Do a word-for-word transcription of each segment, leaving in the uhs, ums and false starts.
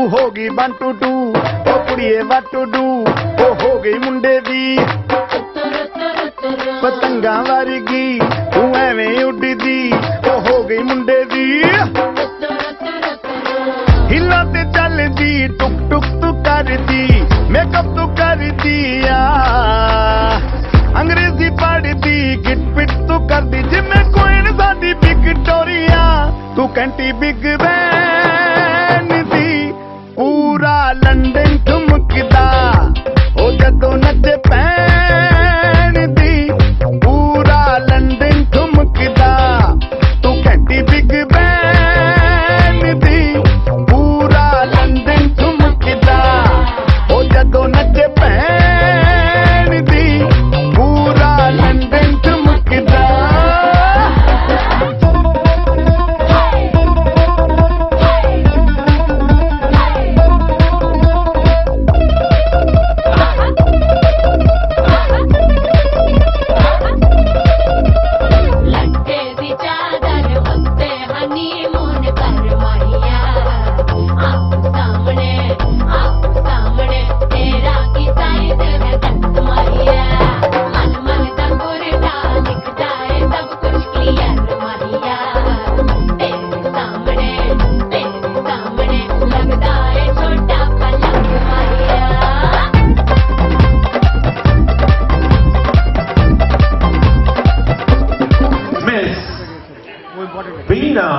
होगी one two two ओ कुड़िए व्हाट टू डू ओ हो गई मुंडे दी पतंगा वर्गी तू एवें उड़दी ओ हो गई मुंडे दी हिला ते चलदी टुक टुक तू करदी मेकअप तू करदी आ अंग्रेजी पढ़दी गिट पिट तू करदी जिम्मे कोई साडी विक्टोरिया तू कैंटी बिग बैन दी पूरा लंदन ठुमकदा ओ जदों नचे पैन दी पूरा लंदन ठुमकदा तू कैंटी बिग बैन दी पूरा लंदन ठुमकदा ओ जदों नचे पैन दी पूरा लंदन ठुमकदा Veena.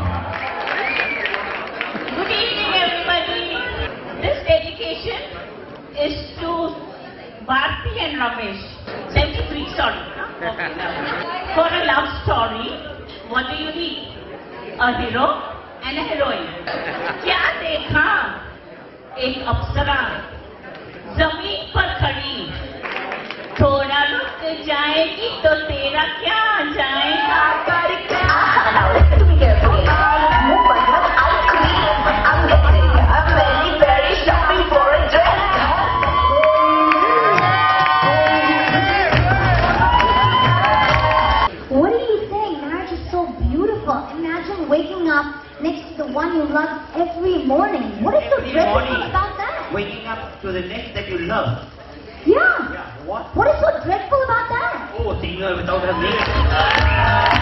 Good evening, everybody. This dedication is to Bharti and Ramesh. seventy-three, sorry. Huh? Okay. For a love story, what do you need? A hero and a heroine. क्या देखा? एक अप्सरा जमीन पर खड़ी, थोड़ा रुक जाएगी तो तेरा क्या जाएगा कर क्या? What are you saying? Marriage is so beautiful. Imagine waking up next to the one you love every morning. What is so Every dreadful morning. about that? Waking up to the next that you love. Yeah. Yeah, what? What is so dreadful about that? Oh, singer without a name.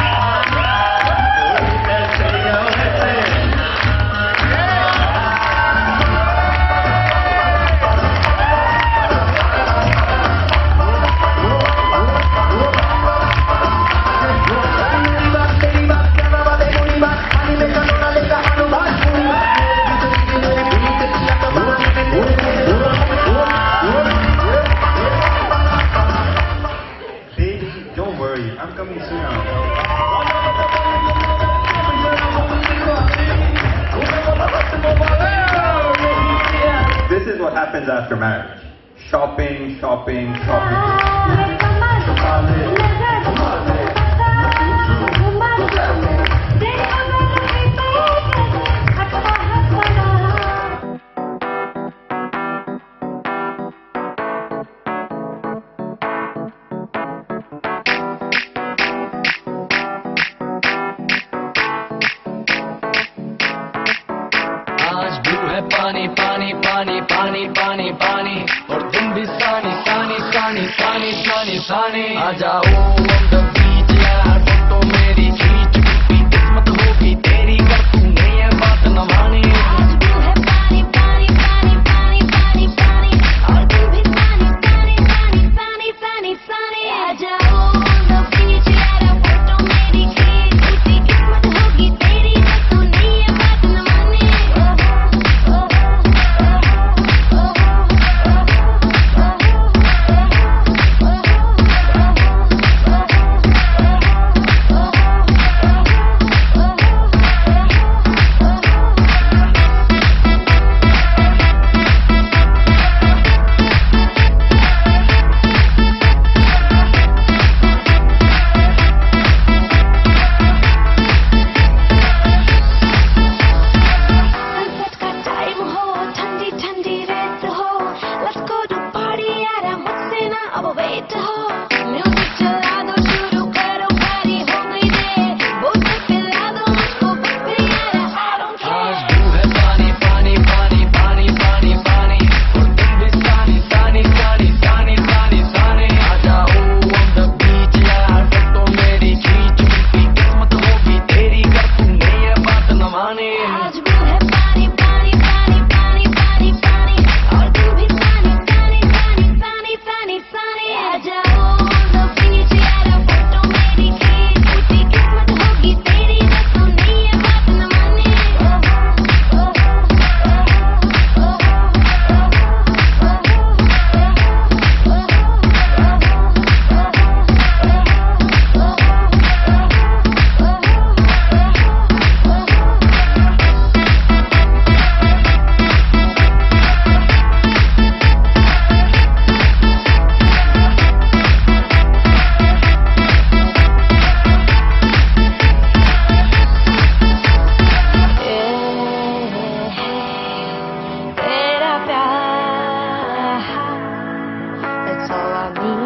Don't worry, I'm coming soon now. This is what happens after marriage. Shopping, shopping, shopping. पानी पानी पानी पानी पानी पानी और तुम भी सानी सानी सानी सानी सानी सानी आ जाओ on the beach यार फोटो मेरी खींच भी किस्मत होगी तेरी कर तूने ये बात न मानी पानी